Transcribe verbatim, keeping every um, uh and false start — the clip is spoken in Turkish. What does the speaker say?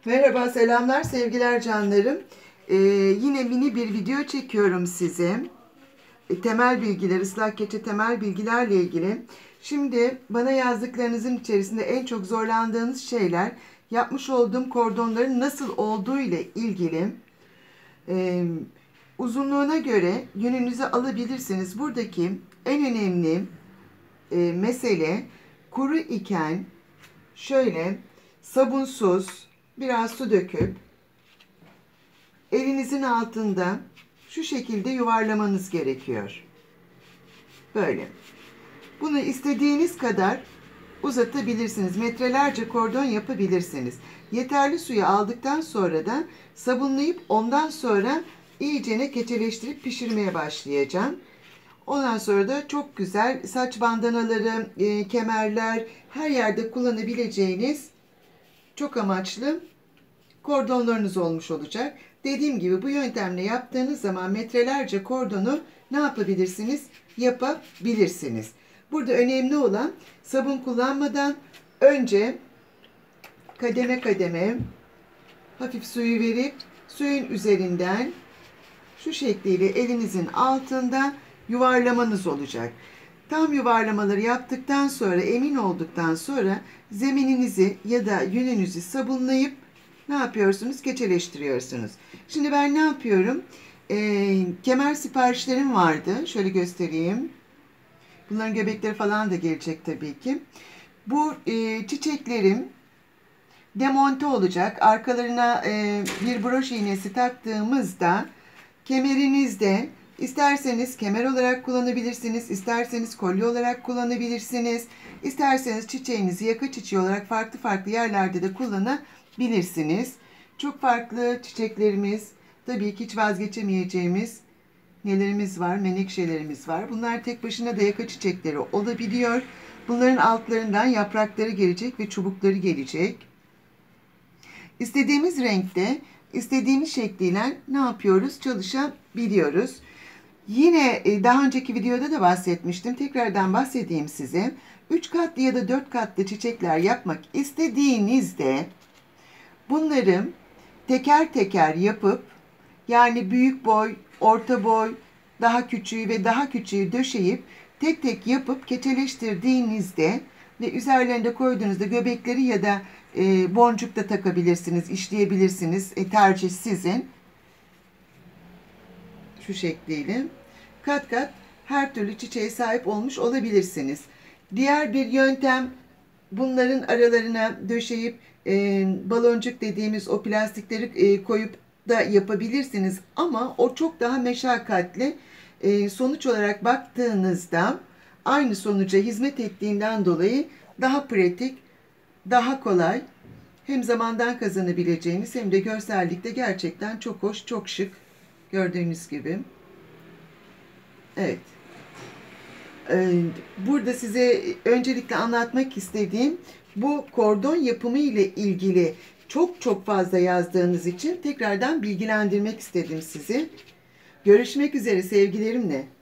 Merhaba, selamlar, sevgiler canlarım. Ee, yine mini bir video çekiyorum size. E, temel bilgiler, ıslak keçe temel bilgilerle ilgili. Şimdi bana yazdıklarınızın içerisinde en çok zorlandığınız şeyler yapmış olduğum kordonların nasıl olduğu ile ilgili. Ee, uzunluğuna göre yününüzü alabilirsiniz. Buradaki en önemli e, mesele kuru iken şöyle sabunsuz biraz su döküp elinizin altında şu şekilde yuvarlamanız gerekiyor. Böyle. Bunu istediğiniz kadar uzatabilirsiniz. Metrelerce kordon yapabilirsiniz. Yeterli suyu aldıktan sonra da sabunlayıp ondan sonra iyicene keçeleştirip pişirmeye başlayacağım. Ondan sonra da çok güzel saç bandanaları, e, kemerler, her yerde kullanabileceğiniz çok amaçlı kordonlarınız olmuş olacak. Dediğim gibi bu yöntemle yaptığınız zaman metrelerce kordonu ne yapabilirsiniz? Yapabilirsiniz. Burada önemli olan sabun kullanmadan önce kademe kademe hafif suyu verip suyun üzerinden şu şekliyle elinizin altında yuvarlamanız olacak. Tam yuvarlamaları yaptıktan sonra, emin olduktan sonra zemininizi ya da yününüzü sabunlayıp ne yapıyorsunuz? Keçeleştiriyorsunuz. Şimdi ben ne yapıyorum? Ee, kemer siparişlerim vardı. Şöyle göstereyim. Bunların göbekleri falan da gelecek tabii ki. Bu e, çiçeklerim demonte olacak. Arkalarına e, bir broş iğnesi taktığımızda kemerinizde isterseniz kemer olarak kullanabilirsiniz, isterseniz kolye olarak kullanabilirsiniz, isterseniz çiçeğinizi yaka çiçeği olarak farklı farklı yerlerde de kullanabilirsiniz. Çok farklı çiçeklerimiz, tabii ki hiç vazgeçemeyeceğimiz nelerimiz var, menekşelerimiz var. Bunlar tek başına da yaka çiçekleri olabiliyor. Bunların altlarından yaprakları gelecek ve çubukları gelecek. İstediğimiz renkte, istediğimiz şekliyle ne yapıyoruz? Çalışabiliyoruz. Yine daha önceki videoda da bahsetmiştim. Tekrardan bahsedeyim size. üç katlı ya da dört katlı çiçekler yapmak istediğinizde bunları teker teker yapıp, yani büyük boy, orta boy, daha küçüğü ve daha küçüğü döşeyip tek tek yapıp keçeleştirdiğinizde ve üzerlerinde koyduğunuzda göbekleri ya da e, boncuk da takabilirsiniz, işleyebilirsiniz. E, tercih sizin. Şu şekliyle kat kat her türlü çiçeğe sahip olmuş olabilirsiniz. Diğer bir yöntem, bunların aralarına döşeyip e, baloncuk dediğimiz o plastikleri e, koyup da yapabilirsiniz. Ama o çok daha meşakkatli. E, sonuç olarak baktığınızda aynı sonuca hizmet ettiğinden dolayı daha pratik, daha kolay, hem zamandan kazanabileceğiniz hem de görsellikte gerçekten çok hoş, çok şık. Gördüğünüz gibi. Evet. Burada size öncelikle anlatmak istediğim bu kordon yapımı ile ilgili çok çok fazla yazdığınız için tekrardan bilgilendirmek istedim sizi. Görüşmek üzere sevgilerimle.